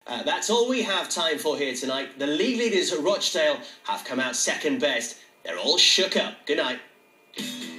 That's all we have time for here tonight. The league leaders at Rochdale have come out second best. They're all shook up. Good night.